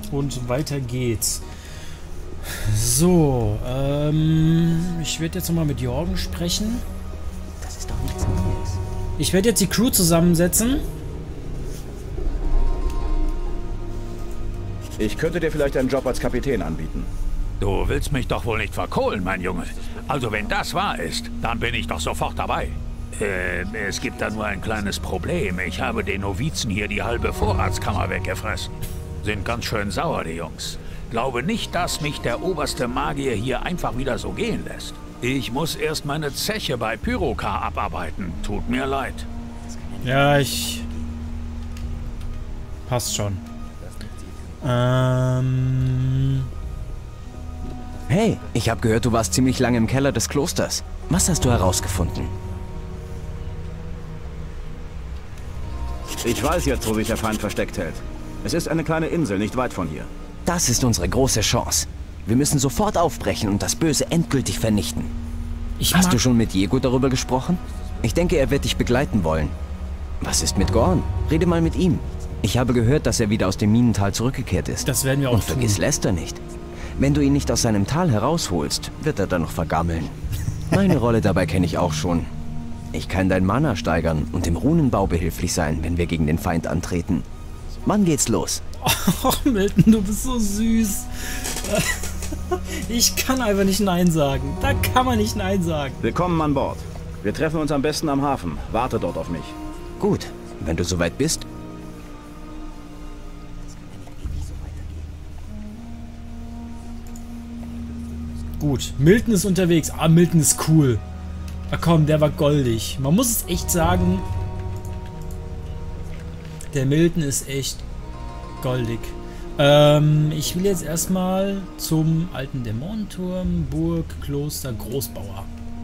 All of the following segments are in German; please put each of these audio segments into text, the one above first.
Und weiter geht's. So, ich werde jetzt nochmal mit Jorgen sprechen. Das ist doch nichts Neues. Ich werde jetzt die Crew zusammensetzen. Ich könnte dir vielleicht einen Job als Kapitän anbieten. Du willst mich doch wohl nicht verkohlen, mein Junge. Also wenn das wahr ist, dann bin ich doch sofort dabei. Es gibt da nur ein kleines Problem. Ich habe den Novizen hier die halbe Vorratskammer weggefressen. Sind ganz schön sauer, die Jungs. Glaube nicht, dass mich der oberste Magier hier einfach wieder so gehen lässt. Ich muss erst meine Zeche bei Pyrokar abarbeiten. Tut mir leid. Ja, passt schon. Hey, ich habe gehört, du warst ziemlich lange im Keller des Klosters. Was hast du herausgefunden? Ich weiß jetzt, wo sich der Feind versteckt hält. Es ist eine kleine Insel, nicht weit von hier. Das ist unsere große Chance. Wir müssen sofort aufbrechen und das Böse endgültig vernichten. Hast du schon mit Diego darüber gesprochen? Ich denke, er wird dich begleiten wollen. Was ist mit Gorn? Rede mal mit ihm. Ich habe gehört, dass er wieder aus dem Minental zurückgekehrt ist. Das werden wir auch Und vergiss Lester nicht. Wenn du ihn nicht aus seinem Tal herausholst, wird er dann noch vergammeln. Meine Rolle dabei kenne ich auch schon. Ich kann dein Mana steigern und im Runenbau behilflich sein, wenn wir gegen den Feind antreten. Wann geht's los? Ach, Milton, du bist so süß. Ich kann einfach nicht Nein sagen. Da kann man nicht Nein sagen. Willkommen an Bord. Wir treffen uns am besten am Hafen. Warte dort auf mich. Gut, wenn du soweit bist. Gut, Milton ist unterwegs. Ah, Milton ist cool. Ah komm, der war goldig. Man muss es echt sagen. Der Milton ist echt goldig. Ich will jetzt erstmal zum alten Dämonenturm, Burg, Kloster, Großbauer.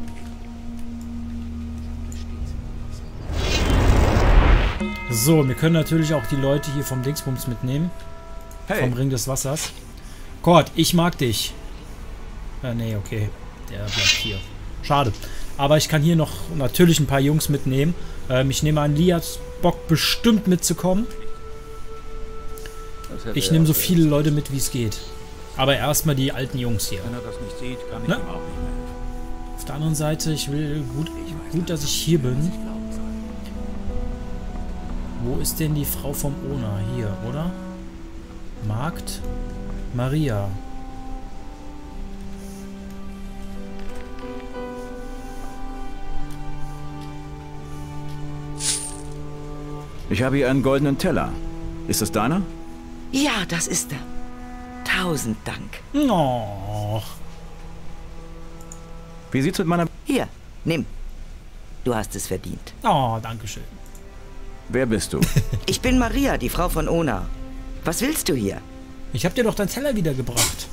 So, wir können natürlich auch die Leute hier vom Dingsbums mitnehmen. Hey. Vom Ring des Wassers. Kurt, ich mag dich. Nee, okay. Der bleibt hier. Schade. Aber ich kann hier noch natürlich ein paar Jungs mitnehmen. Ich nehme an, Lee hat Bock bestimmt mitzukommen. Ich nehme so viele Leute mit, wie es geht. Aber erstmal die alten Jungs hier. Wenn er das nicht sieht, kann ich ihm auch nicht helfen. Auf der anderen Seite, ich will gut, dass ich hier bin. Wo ist denn die Frau vom Ona? Hier, oder? Magd Maria. Ich habe hier einen goldenen Teller. Ist es deiner? Ja, das ist er. 1000 Dank. Oh. Wie sieht's mit meiner... Hier, nimm. Du hast es verdient. Oh, danke schön. Wer bist du? Ich bin Maria, die Frau von Ona. Was willst du hier? Ich habe dir doch deinen Teller wiedergebracht.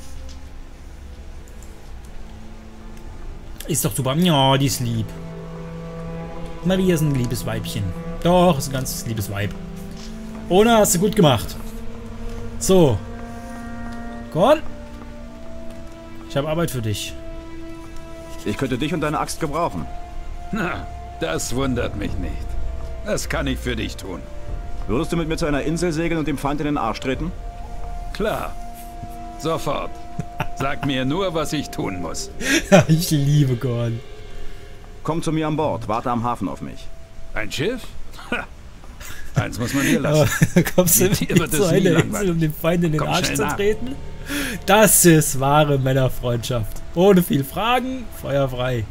Ist doch super. Ja, die ist lieb. Maria ist ein liebes Weibchen. Doch, ist ein ganz liebes Weib. Ona, hast du gut gemacht. So. Gott. Ich habe Arbeit für dich. Ich könnte dich und deine Axt gebrauchen. Na, das wundert mich nicht. Das kann ich für dich tun. Würdest du mit mir zu einer Insel segeln und dem Feind in den Arsch treten? Klar. Sofort. Sag mir nur, was ich tun muss. Ich liebe Gorn. Komm zu mir an Bord. Warte am Hafen auf mich. Ein Schiff? Eins muss man hier lassen. Kommst du mit zu einer Insel, um den Feind in den Arsch zu treten? Das ist wahre Männerfreundschaft. Ohne viel Fragen, Feuer frei.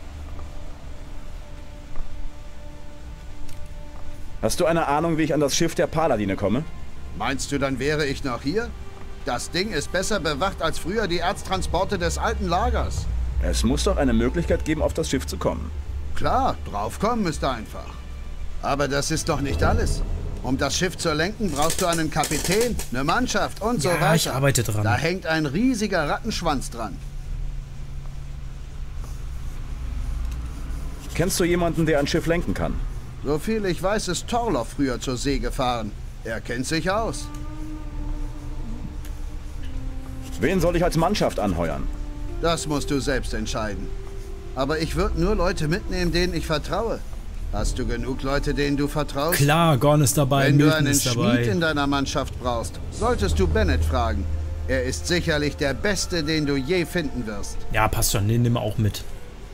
Hast du eine Ahnung, wie ich an das Schiff der Paladine komme? Meinst du, dann wäre ich noch hier? Das Ding ist besser bewacht als früher die Erztransporte des alten Lagers. Es muss doch eine Möglichkeit geben, auf das Schiff zu kommen. Klar, draufkommen ist einfach. Aber das ist doch nicht alles. Um das Schiff zu lenken, brauchst du einen Kapitän, eine Mannschaft und so weiter. Ich arbeite dran. Da hängt ein riesiger Rattenschwanz dran. Kennst du jemanden, der ein Schiff lenken kann? Soviel ich weiß, ist Torloff früher zur See gefahren. Er kennt sich aus. Wen soll ich als Mannschaft anheuern? Das musst du selbst entscheiden. Aber ich würde nur Leute mitnehmen, denen ich vertraue. Hast du genug Leute, denen du vertraust? Klar, Gorn ist dabei, Wenn Milton du einen ist Schmied dabei. in deiner Mannschaft brauchst, solltest du Bennett fragen. Er ist sicherlich der Beste, den du je finden wirst. Ja, passt schon. Den nehmen wir auch mit.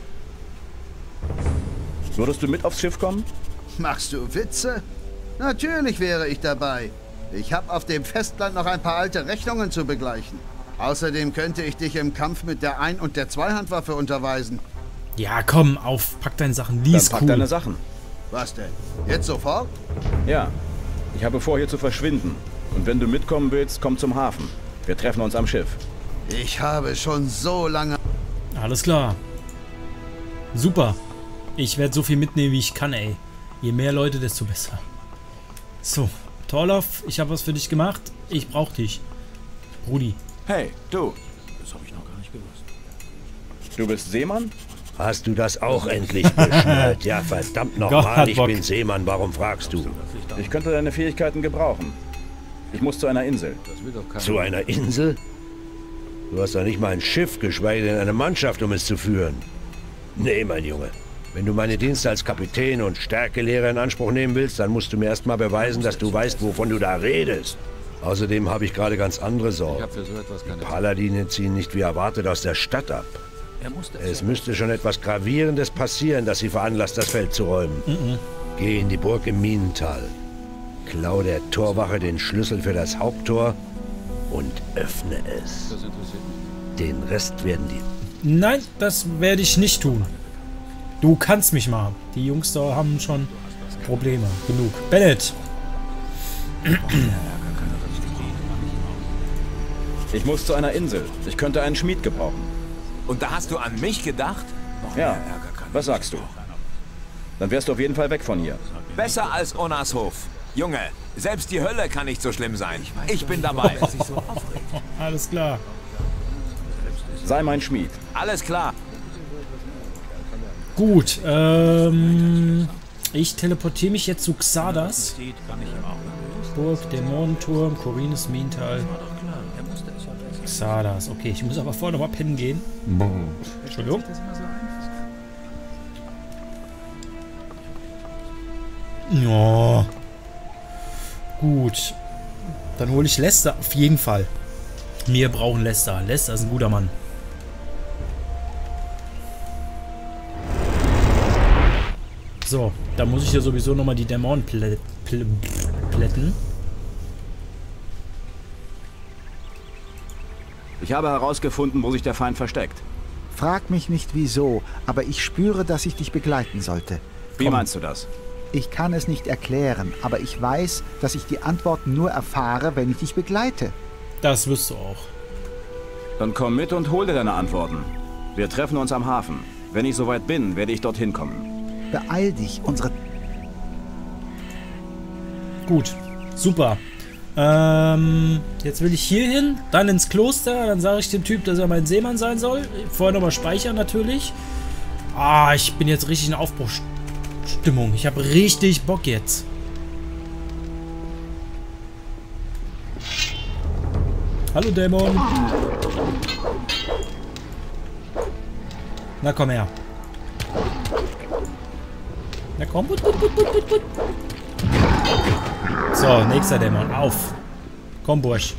Würdest du mit aufs Schiff kommen? Machst du Witze? Natürlich wäre ich dabei. Ich habe auf dem Festland noch ein paar alte Rechnungen zu begleichen. Außerdem könnte ich dich im Kampf mit der Ein- und der Zweihandwaffe unterweisen. Ja, komm, auf. Pack deine Sachen. Die Dann ist pack cool. deine Sachen. Was denn? Jetzt sofort? Ja. Ich habe vor, hier zu verschwinden. Und wenn du mitkommen willst, komm zum Hafen. Wir treffen uns am Schiff. Ich habe schon so lange... Alles klar. Super. Ich werde so viel mitnehmen, wie ich kann, ey. Je mehr Leute, desto besser. So, Torloff, ich habe was für dich gemacht. Ich brauche dich. Rudi. Hey, du. Das habe ich noch gar nicht gewusst. Du bist Seemann? Hast du das auch endlich geschnallt? Ja, verdammt Gott nochmal, hat ich Bock. bin Seemann, warum fragst du? Ich könnte deine Fähigkeiten gebrauchen. Ich muss zu einer Insel. Zu einer Insel? Du hast doch nicht mal ein Schiff, geschweige denn eine Mannschaft, um es zu führen. Nee, mein Junge. Wenn du meine Dienste als Kapitän und Stärkelehrer in Anspruch nehmen willst, dann musst du mir erst mal beweisen, dass du weißt, wovon du da redest. Außerdem habe ich gerade ganz andere Sorgen. Die Paladine ziehen nicht wie erwartet aus der Stadt ab. Es müsste schon etwas Gravierendes passieren, das sie veranlasst, das Feld zu räumen. Geh in die Burg im Minental. Klau der Torwache den Schlüssel für das Haupttor und öffne es. Den Rest werden die... Nein, das werde ich nicht tun. Du kannst mich mal. Die Jungs da haben schon Probleme. Genug. Bennett. Ich muss zu einer Insel. Ich könnte einen Schmied gebrauchen. Und da hast du an mich gedacht? Ja. Was sagst du? Dann wärst du auf jeden Fall weg von hier. Besser als Onas Hof. Junge, selbst die Hölle kann nicht so schlimm sein. Ich bin dabei. Alles klar. Sei mein Schmied. Alles klar. Gut, ich teleportiere mich jetzt zu Xardas. Burg, Dämonenturm, Khorinis Minental. Xardas, okay, ich muss aber vorher noch mal pennen gehen. Entschuldigung. Ja. Gut. Dann hole ich Lester, auf jeden Fall. Wir brauchen Lester. Lester ist ein guter Mann. So, da muss ich ja sowieso nochmal die Dämonen plätten. Ich habe herausgefunden, wo sich der Feind versteckt. Frag mich nicht wieso, aber ich spüre, dass ich dich begleiten sollte. Wie meinst du das? Ich kann es nicht erklären, aber ich weiß, dass ich die Antworten nur erfahre, wenn ich dich begleite. Das wirst du auch. Dann komm mit und hol dir deine Antworten. Wir treffen uns am Hafen. Wenn ich soweit bin, werde ich dorthin kommen. Beeil dich, unsere... Gut, super. Jetzt will ich hier hin, dann ins Kloster, dann sage ich dem Typ, dass er mein Seemann sein soll. Vorher nochmal speichern natürlich. Ah, ich bin jetzt richtig in Aufbruchstimmung. Ich habe richtig Bock jetzt. Hallo Dämon. Na komm her. Na komm, gut. So, nächster Dämon, auf. Komm, Bursch.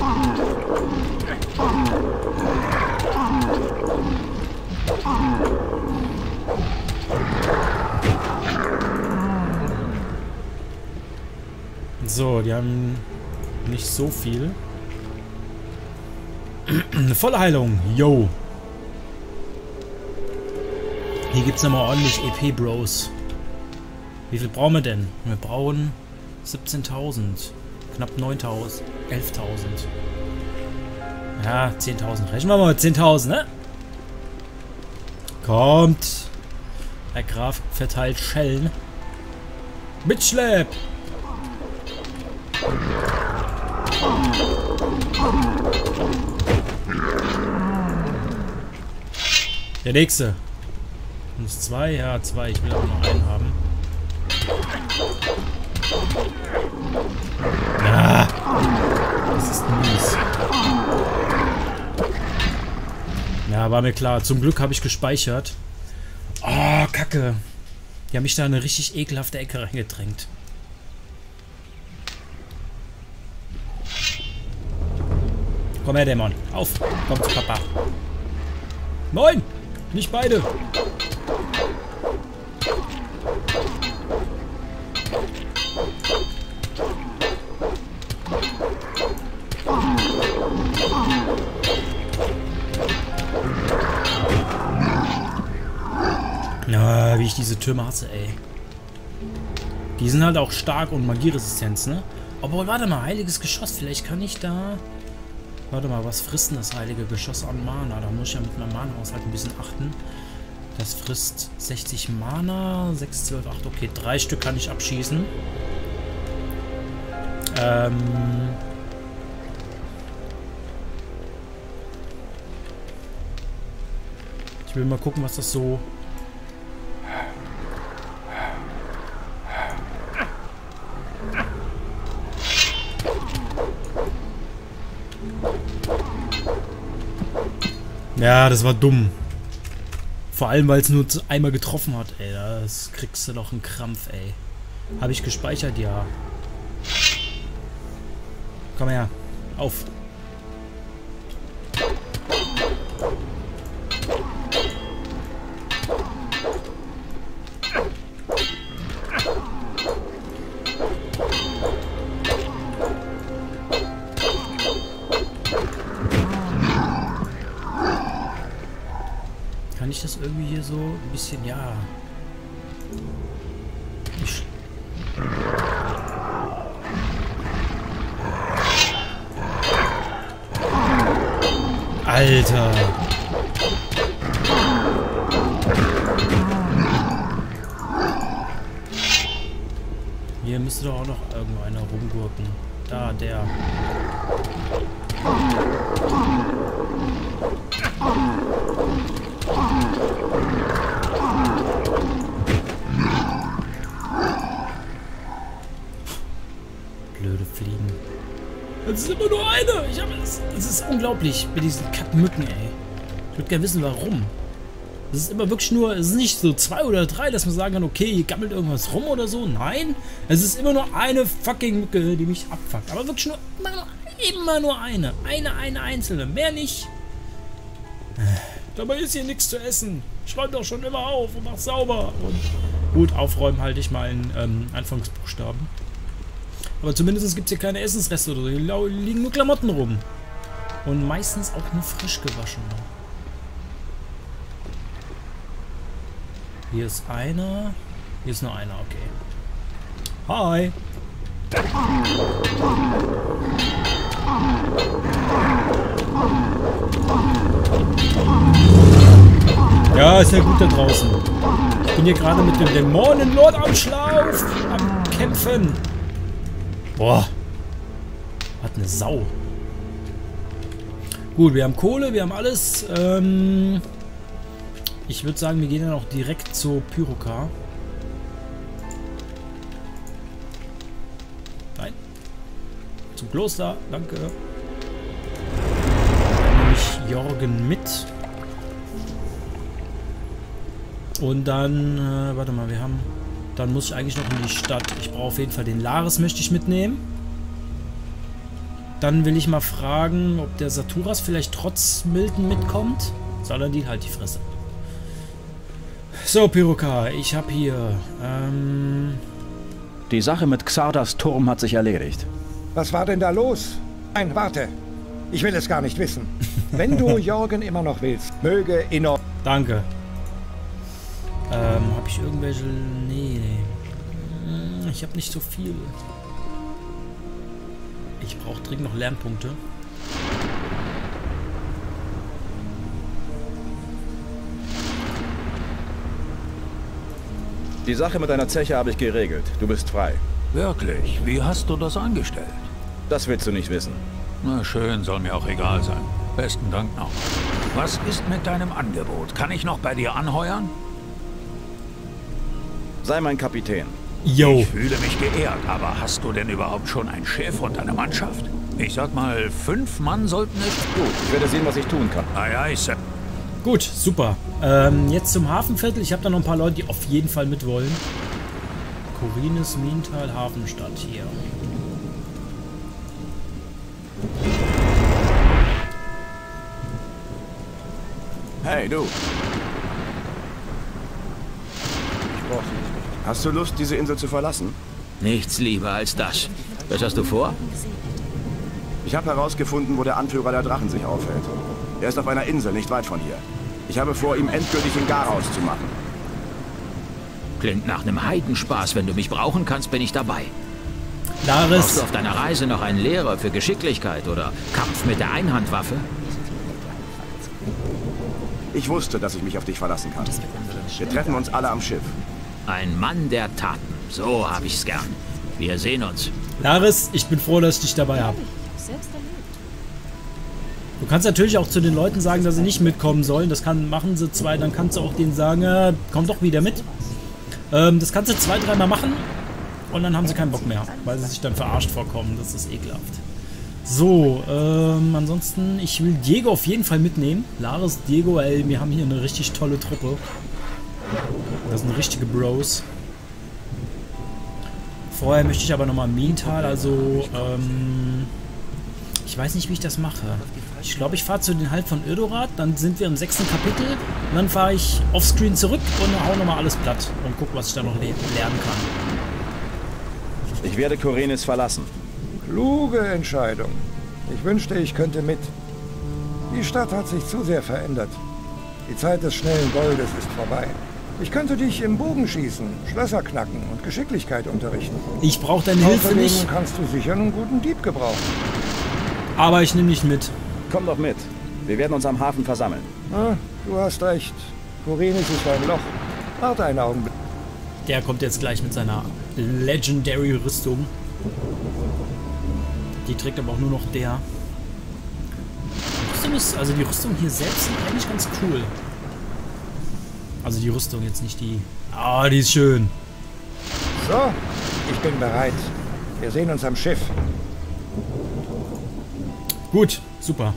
So, die haben nicht so viel. Eine volle Heilung, yo. Hier gibt es nochmal ordentlich EP, Bros. Wie viel brauchen wir denn? Wir brauchen 17.000. Knapp 9.000. 11.000. Ja, 10.000. Rechnen wir mal mit 10.000, ne? Kommt. Herr Graf verteilt Schellen. Mitschlepp! Der nächste. Uns 2? Ja, 2. Ich will auch noch einen haben. Ah, das ist mies. Ja, war mir klar. Zum Glück habe ich gespeichert. Oh, Kacke. Die haben mich da in eine richtig ekelhafte Ecke reingedrängt. Komm her, Dämon. Auf. Komm zu Papa. Nein! Nicht beide. Ja, wie ich diese Türme hasse, ey. Die sind halt auch stark und Magieresistenz, ne? Aber warte mal, heiliges Geschoss. Vielleicht kann ich da... Warte mal, was frisst denn das heilige Geschoss an Mana? Da muss ich ja mit meinem Mana-Haushalt ein bisschen achten. Das frisst 60 Mana, 6, 12, 8. Okay, 3 Stück kann ich abschießen. Ich will mal gucken, was das so... Ja, das war dumm. Vor allem, weil es nur einmal getroffen hat, ey. Das kriegst du doch einen Krampf, ey. Habe ich gespeichert? Ja. Komm her. Auf. Kann ich das irgendwie hier so ein bisschen, ja... Alter! Hier müsste doch auch noch irgendwo einer rumgurken. Da, der. Blöde Fliegen. Es ist immer nur eine. Es ist unglaublich mit diesen Kackmücken, ey. Ich würde gerne wissen, warum. Es ist immer wirklich nur, es ist nicht so 2 oder 3, dass man sagen kann, okay, hier gammelt irgendwas rum oder so. Nein, es ist immer nur eine fucking Mücke, die mich abfuckt. Aber wirklich nur, immer nur eine. Eine einzelne. Mehr nicht. Dabei ist hier nichts zu essen. Ich räume doch schon immer auf und mach sauber. Und gut, aufräumen halte ich mal in Anfangsbuchstaben. Aber zumindest gibt es hier keine Essensreste oder so. Hier liegen nur Klamotten rum. Und meistens auch nur frisch gewaschen. Hier ist einer. Hier ist nur einer, okay. Hi. Ja, ist ja gut da draußen. Ich bin hier gerade mit dem Dämonenlord am Schlauf. Am Kämpfen. Boah. Hat eine Sau. Gut, wir haben Kohle, wir haben alles. Ich würde sagen, wir gehen dann auch direkt zur Pyroka. Nein. Zum Kloster, danke. Dann nehme ich Jorgen mit. Und dann, warte mal, wir haben... Dann muss ich eigentlich noch in die Stadt. Ich brauche auf jeden Fall den Lares, möchte ich mitnehmen. Dann will ich mal fragen, ob der Saturas vielleicht trotz Milton mitkommt. Soll er die halt die Fresse. So, Pyroka, ich habe hier, Die Sache mit Xardas Turm hat sich erledigt. Was war denn da los? Nein, warte. Ich will es gar nicht wissen. Wenn du Jorgen immer noch willst, möge Inno... Danke. Habe ich irgendwelche... Nee. Ich habe nicht so viel. Ich brauche dringend noch Lernpunkte. Die Sache mit deiner Zeche habe ich geregelt. Du bist frei. Wirklich? Wie hast du das angestellt? Das willst du nicht wissen. Na schön, soll mir auch egal sein. Besten Dank noch. Was ist mit deinem Angebot? Kann ich noch bei dir anheuern? Sei mein Kapitän. Yo. Ich fühle mich geehrt, aber hast du denn überhaupt schon ein Schiff und eine Mannschaft? Ich sag mal, 5 Mann sollten es... Gut, ich werde sehen, was ich tun kann. Aye, aye, Sir. Gut, super. Jetzt zum Hafenviertel. Ich habe da noch ein paar Leute, die auf jeden Fall mit wollen. Korines, Miental, Hafenstadt hier. Hey, du. Hast du Lust, diese Insel zu verlassen? Nichts lieber als das. Was hast du vor? Ich habe herausgefunden, wo der Anführer der Drachen sich aufhält. Er ist auf einer Insel, nicht weit von hier. Ich habe vor, ihm endgültig den Garaus zu machen. Klingt nach einem Heidenspaß. Wenn du mich brauchen kannst, bin ich dabei. Laris. Brauchst du auf deiner Reise noch einen Lehrer für Geschicklichkeit oder Kampf mit der Einhandwaffe? Ich wusste, dass ich mich auf dich verlassen kann. Wir treffen uns alle am Schiff. Ein Mann der Taten. So habe ich's gern. Wir sehen uns. Laris, ich bin froh, dass ich dich dabei habe. Du kannst natürlich auch zu den Leuten sagen, dass sie nicht mitkommen sollen. Das machen sie zwei. Dann kannst du auch denen sagen, komm doch wieder mit. Das kannst du 2-3 Mal machen. Und dann haben sie keinen Bock mehr. Weil sie sich dann verarscht vorkommen. Das ist ekelhaft. So, ansonsten, ich will Diego auf jeden Fall mitnehmen. Laris, Diego, ey, wir haben hier eine richtig tolle Truppe. Das sind richtige Bros. Vorher möchte ich aber nochmal Miental, also, ich weiß nicht, wie ich das mache. Ich glaube, ich fahre zu den Halt von Irdorat, dann sind wir im 6. Kapitel und dann fahre ich offscreen zurück und hau nochmal alles platt und gucke, was ich da noch lernen kann. Ich werde Korenis verlassen. Kluge Entscheidung. Ich wünschte, ich könnte mit. Die Stadt hat sich zu sehr verändert. Die Zeit des schnellen Goldes ist vorbei. Ich könnte dich im Bogenschießen, Schlösser knacken und Geschicklichkeit unterrichten. Ich brauche deine Hilfe nicht. Außerdem kannst du sicher einen guten Dieb gebrauchen. Aber ich nehme dich mit. Komm doch mit. Wir werden uns am Hafen versammeln. Ah, du hast recht. Korenis ist ein Loch. Warte einen Augenblick. Der kommt jetzt gleich mit seiner Legendary Rüstung. Die trägt aber auch nur noch der. Die Rüstung ist, also die Rüstung hier selbst sind eigentlich ganz cool. Also die Rüstung, jetzt nicht die... Ah, die ist schön. So, ich bin bereit. Wir sehen uns am Schiff. Gut, super.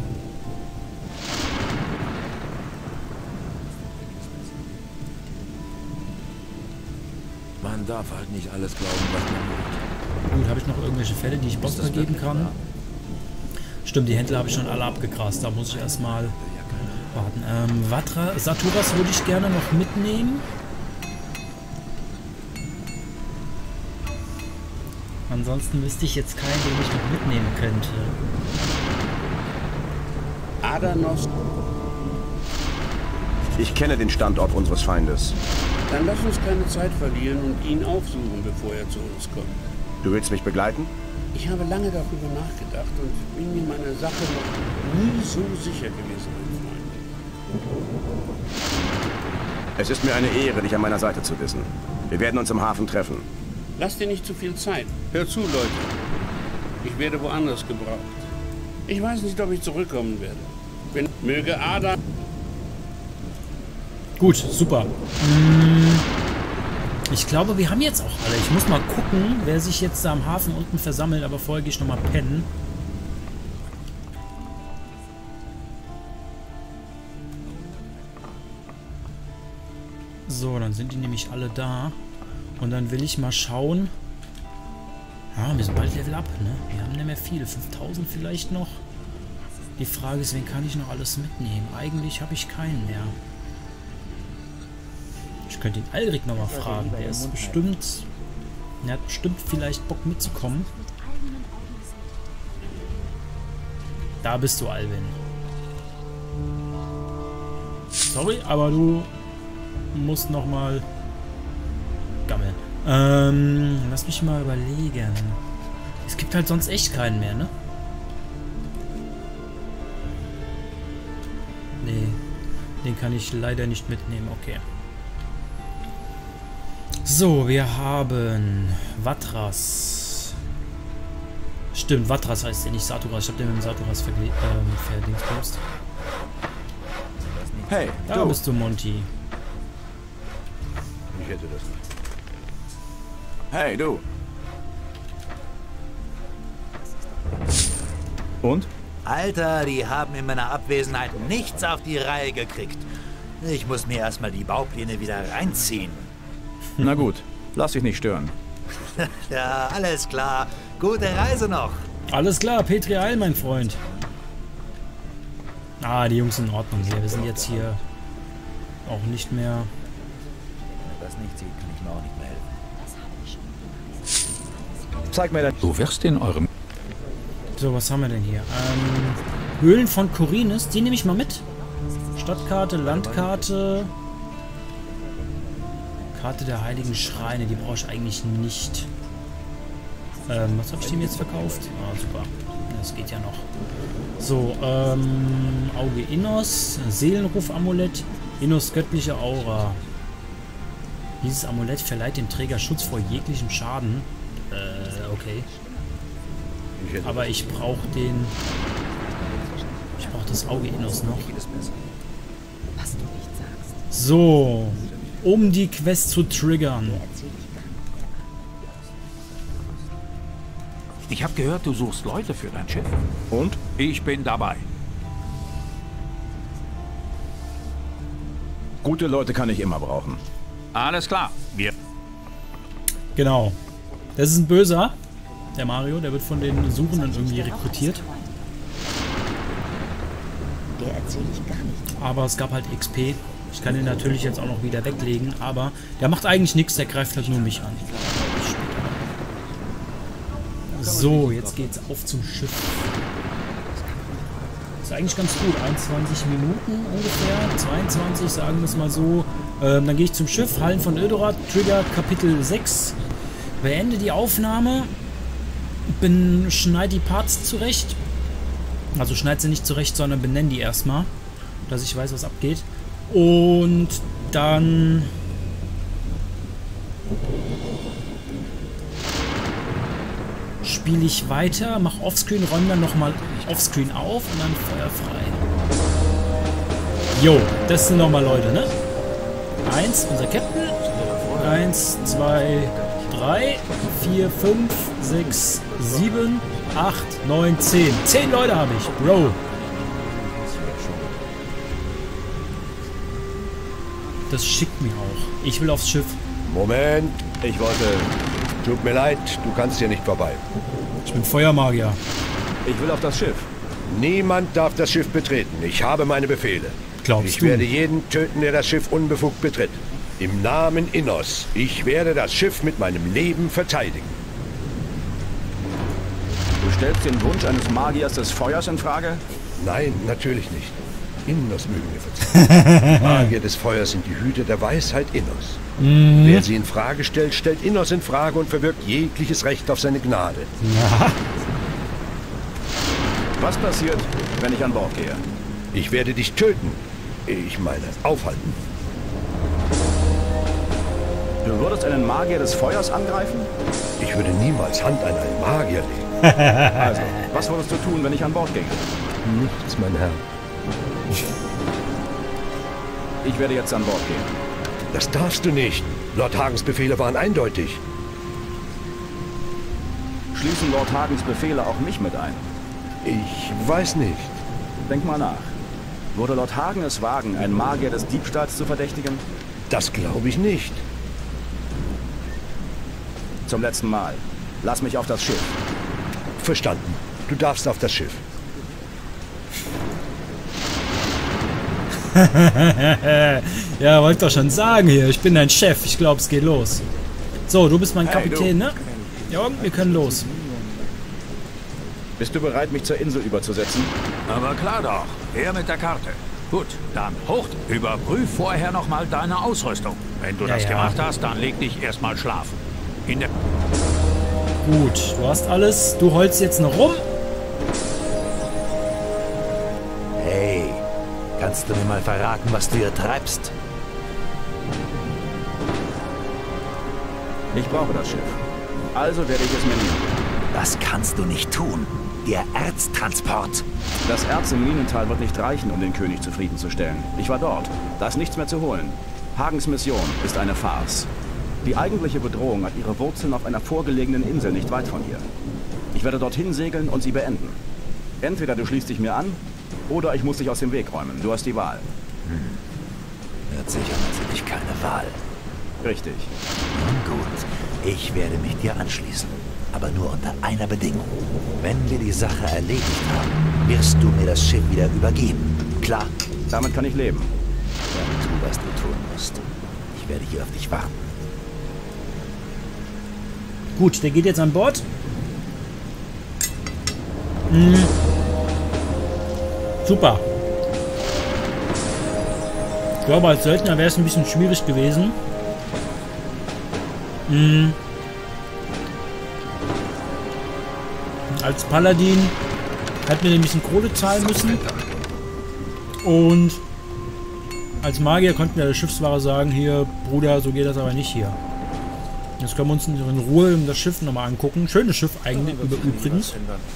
Man darf halt nicht alles glauben, was man hört. Gut, habe ich noch irgendwelche Fälle, die ich Boss vergeben kann? Stimmt, die Händler habe ich schon alle abgegrast. Da muss ich erstmal warten. Saturas würde ich gerne noch mitnehmen. Ansonsten wüsste ich jetzt keinen, den ich noch mitnehmen könnte. Adanos. Ich kenne den Standort unseres Feindes. Dann lass uns keine Zeit verlieren und ihn aufsuchen, bevor er zu uns kommt. Du willst mich begleiten? Ich habe lange darüber nachgedacht und bin mir meiner Sache noch nie so sicher gewesen, mein Freund. Es ist mir eine Ehre, dich an meiner Seite zu wissen. Wir werden uns im Hafen treffen. Lass dir nicht zu viel Zeit. Hör zu, Leute. Ich werde woanders gebraucht. Ich weiß nicht, ob ich zurückkommen werde. Möge Ada... Gut, super. Ich glaube, wir haben jetzt auch alle. Ich muss mal gucken, wer sich jetzt da am Hafen unten versammelt, aber vorher gehe ich nochmal pennen. So, dann sind die nämlich alle da. Und dann will ich mal schauen. Ja, wir sind bald Level Up, ne? Wir haben nicht mehr viele. 5000 vielleicht noch. Die Frage ist, wen kann ich noch alles mitnehmen? Eigentlich habe ich keinen mehr. Ich könnte den Alrik nochmal fragen. Der ist bestimmt... Der hat bestimmt vielleicht Bock mitzukommen. Da bist du, Alvin. Sorry, aber du musst nochmal gammeln. Lass mich mal überlegen. Es gibt halt sonst echt keinen mehr, ne? Nee. Den kann ich leider nicht mitnehmen. Okay. So, wir haben Vatras. Stimmt, Vatras heißt der, nicht Saturas. Ich habe den mit dem Saturas verdingspost. Hey, da bist du, Monty. Ich hätte das nicht. Hey, du. Und? Alter, die haben in meiner Abwesenheit nichts auf die Reihe gekriegt. Ich muss mir erstmal die Baupläne wieder reinziehen. Na gut, lass dich nicht stören. Ja, alles klar. Gute Reise noch. Alles klar, Petri Eil, mein Freund. Ah, die Jungs sind in Ordnung hier. Wir sind jetzt hier auch nicht mehr... Wenn er das nicht sieht, kann ich mir auch nicht mehr helfen. Zeig mir das. Du wirst in eurem... So, was haben wir denn hier? Höhlen von Khorinis, die nehme ich mal mit. Stadtkarte, Landkarte. Karte der Heiligen Schreine, die brauche ich eigentlich nicht. Was habe ich dem jetzt verkauft? Ah, super. Das geht ja noch. So, Auge Innos, Seelenruf-Amulett, Innos göttliche Aura. Dieses Amulett verleiht dem Träger Schutz vor jeglichem Schaden. Okay. Aber ich brauche den... Ich brauche das Auge Innos noch. So, um die Quest zu triggern. Ich habe gehört, du suchst Leute für dein Schiff. Und? Ich bin dabei. Gute Leute kann ich immer brauchen. Alles klar. Wir... Genau. Das ist ein Böser. Der Mario, der wird von den Suchenden irgendwie rekrutiert. Der erzähle ich gar nicht. Aber es gab halt XP. Ich kann ihn natürlich jetzt auch noch wieder weglegen, aber der macht eigentlich nichts, der greift halt nur mich an. So, jetzt geht's auf zum Schiff. Ist eigentlich ganz gut. 21 Minuten ungefähr. 22, sagen wir es mal so. Dann gehe ich zum Schiff. Hallen von Ödorat, Trigger Kapitel 6. Beende die Aufnahme. Schneide die Parts zurecht. Also schneide sie nicht zurecht, sondern benenne die erstmal. Dass ich weiß, was abgeht. Und dann... spiele ich weiter, mache Offscreen, räume dann nochmal Offscreen auf und dann Feuer frei. Jo, das sind nochmal Leute, ne? 1, unser Captain. 1, 2, 3, 4, 5, 6, 7, 8, 9, 10. 10 Leute habe ich, Bro. Das schickt mir auch. Ich will aufs Schiff. Moment, ich wollte... Tut mir leid, du kannst hier nicht vorbei. Ich bin Feuermagier. Ich will auf das Schiff. Niemand darf das Schiff betreten. Ich habe meine Befehle. Glaubst du? Ich werde jeden töten, der das Schiff unbefugt betritt. Im Namen Innos. Ich werde das Schiff mit meinem Leben verteidigen. Du stellst den Wunsch eines Magiers des Feuers in Frage? Nein, natürlich nicht. Innos mögen wir verzeihen. Magier des Feuers sind die Hüter der Weisheit Innos. Wer sie in Frage stellt, stellt Innos in Frage und verwirkt jegliches Recht auf seine Gnade. Ja. Was passiert, wenn ich an Bord gehe? Ich werde dich töten. Ich meine, aufhalten. Du würdest einen Magier des Feuers angreifen? Ich würde niemals Hand an einen Magier legen. Also, was würdest du tun, wenn ich an Bord ginge? Nichts, mein Herr. Ich werde jetzt an Bord gehen. Das darfst du nicht. Lord Hagens Befehle waren eindeutig. Schließen Lord Hagens Befehle auch mich mit ein? Ich weiß nicht. Denk mal nach. Würde Lord Hagen es wagen, einen Magier des Diebstahls zu verdächtigen? Das glaube ich nicht. Zum letzten Mal. Lass mich auf das Schiff. Verstanden. Du darfst auf das Schiff. Ja, wollte doch schon sagen hier. Ich bin dein Chef. Ich glaube, es geht los. So, du bist mein Kapitän, ne? Ja, wir können los. Bist du bereit, mich zur Insel überzusetzen? Aber klar doch. Her mit der Karte. Gut, dann hoch. Überprüf vorher nochmal deine Ausrüstung. Wenn du das gemacht hast, dann leg dich erstmal schlafen. In der... Gut, du hast alles. Du holst jetzt noch rum. Hey, kannst du mir mal verraten, was du hier treibst? Ich brauche das Schiff. Also werde ich es mir nehmen. Das kannst du nicht tun. Der Erztransport. Das Erz im Minental wird nicht reichen, um den König zufriedenzustellen. Ich war dort. Da ist nichts mehr zu holen. Hagens Mission ist eine Farce. Die eigentliche Bedrohung hat ihre Wurzeln auf einer vorgelegenen Insel nicht weit von hier. Ich werde dorthin segeln und sie beenden. Entweder du schließt dich mir an, oder ich muss dich aus dem Weg räumen. Du hast die Wahl. Hört sich an, als hätte ich keine Wahl. Richtig. Nun gut, ich werde mich dir anschließen. Aber nur unter einer Bedingung. Wenn wir die Sache erledigt haben, wirst du mir das Schiff wieder übergeben. Klar? Damit kann ich leben. Dann tu, was du tun musst. Ich werde hier auf dich warten. Gut, der geht jetzt an Bord. Super. Ich glaube, als Söldner wäre es ein bisschen schwierig gewesen. Als Paladin hat mir ein bisschen Kohle zahlen müssen. Und als Magier konnten wir der Schiffswahrer sagen, hier, Bruder, so geht das aber nicht hier. Jetzt können wir uns in Ruhe das Schiff nochmal angucken. Schönes Schiff eigentlich, übrigens.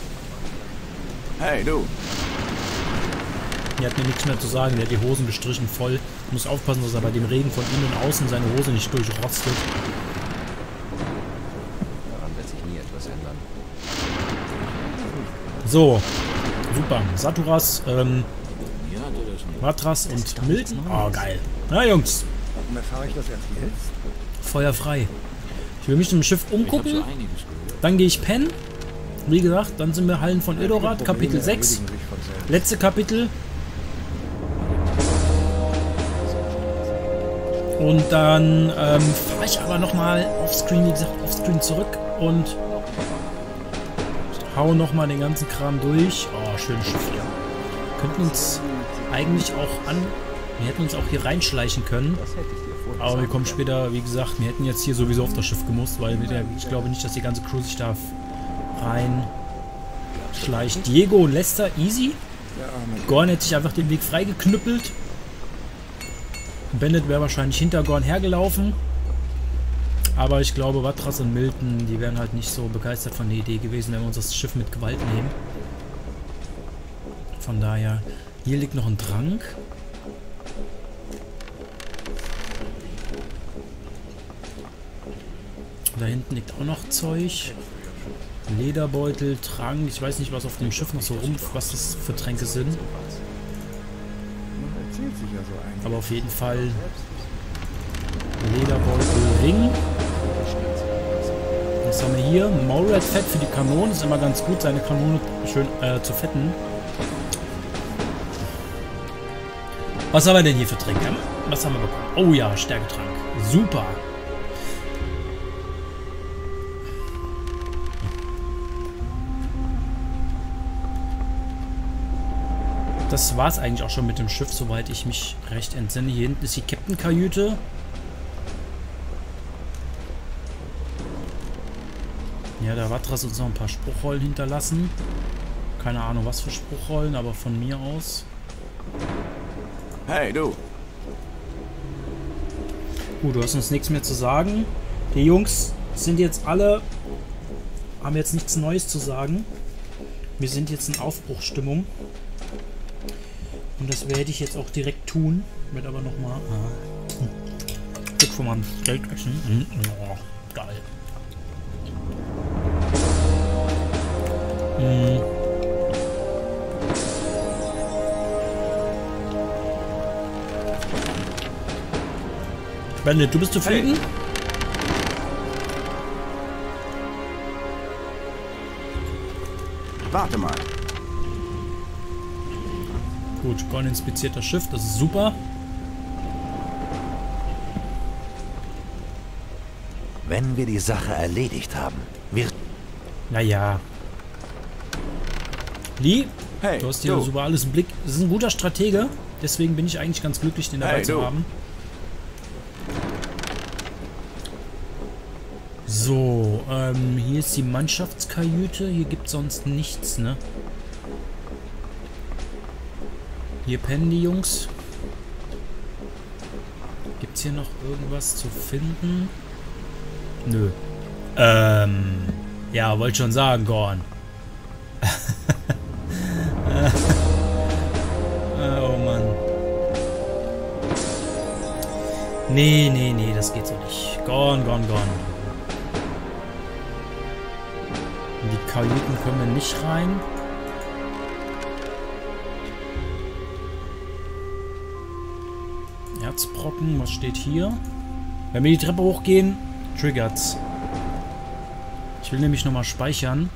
Hey, du. Der hat mir nichts mehr zu sagen. Der hat die Hosen gestrichen voll. Muss aufpassen, dass er bei dem Regen von innen und außen seine Hose nicht durchrostet. Daran wird sich nie etwas ändern. So. Super. Saturas, Vatras und Milton. Oh, geil. Na, Jungs. Warum erfahre ich das erst jetzt? Feuer frei. Ich will mich im Schiff umgucken. Dann gehe ich pennen. Wie gesagt, dann sind wir Hallen von Edorat, Kapitel 6. Letzte Kapitel. Und dann fahre ich aber nochmal offscreen, wie gesagt, offscreen zurück und hau nochmal den ganzen Kram durch. Oh, schönes Schiff hier. Könnten uns eigentlich auch an... Wir hätten uns auch hier reinschleichen können. Aber wir kommen später, wie gesagt, wir hätten jetzt hier sowieso auf das Schiff gemusst, weil ich glaube nicht, dass die ganze Crew sich da rein schleicht. Diego und Lester, easy. Gorn hätte sich einfach den Weg freigeknüppelt. Bennett wäre wahrscheinlich hinter Gorn hergelaufen. Aber ich glaube, Vatras und Milton, die wären halt nicht so begeistert von der Idee gewesen, wenn wir uns das Schiff mit Gewalt nehmen. Von daher, hier liegt noch ein Trank. Da hinten liegt auch noch Zeug. Lederbeutel, Trank. Ich weiß nicht, was auf dem Schiff noch so was das für Tränke sind. Aber auf jeden Fall Lederbeutel, Ring. Was haben wir hier? Morat Fett für die Kanone. Ist immer ganz gut, seine Kanone schön zu fetten. Was haben wir denn hier für Tränke? Was haben wir bekommen? Oh ja, Stärketrank. Super. Das war es eigentlich auch schon mit dem Schiff, soweit ich mich recht entsinne. Hier hinten ist die Captain-Kajüte. Ja, da Vatras uns noch ein paar Spruchrollen hinterlassen. Keine Ahnung, was für Spruchrollen, aber von mir aus. Hey, du. Gut, du hast uns nichts mehr zu sagen. Die Jungs sind jetzt alle... haben jetzt nichts Neues zu sagen. Wir sind jetzt in Aufbruchsstimmung. Und das werde ich jetzt auch direkt tun. Werde aber nochmal... Stück von meinem Steak essen. Oh, geil. Bennett, du bist zufrieden? Hey. Warte mal. Gut, Gorn inspiziert das Schiff, das ist super. Wenn wir die Sache erledigt haben, wird... Naja. Lee, hey, du hast hier super alles im Blick. Das ist ein guter Stratege, deswegen bin ich eigentlich ganz glücklich, den dabei zu haben. So, hier ist die Mannschaftskajüte. Hier gibt es sonst nichts, ne? Hier pennen die Jungs. Gibt es hier noch irgendwas zu finden? Nö. Ja, wollte schon sagen, Gorn. Oh Mann. Nee, das geht so nicht. Gorn. In die Kajüten können wir nicht rein. Erzbrocken, was steht hier? Wenn wir die Treppe hochgehen, triggert's. Ich will nämlich nochmal speichern.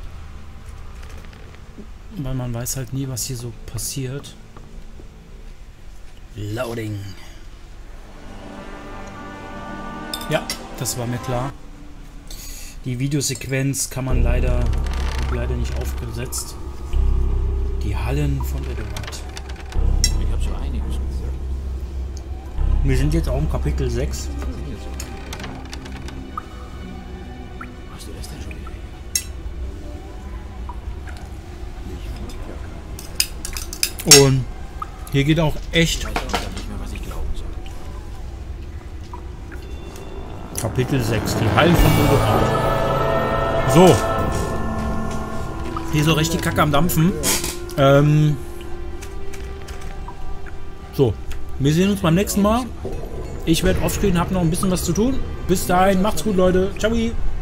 Weil man weiß halt nie, was hier so passiert. Loading. Ja, das war mir klar. Die Videosequenz kann man leider nicht aufgesetzt. Die Hallen von Edoard. Ich habe so einiges. Wir sind jetzt auch im Kapitel 6. Hast du das denn schon wieder? Und hier geht auch echt Kapitel 6, die Hallen von Edoard. So. Hier so richtig Kacke am Dampfen. So. Wir sehen uns beim nächsten Mal. Ich werde offscreen, habe noch ein bisschen was zu tun. Bis dahin, macht's gut, Leute. Ciao.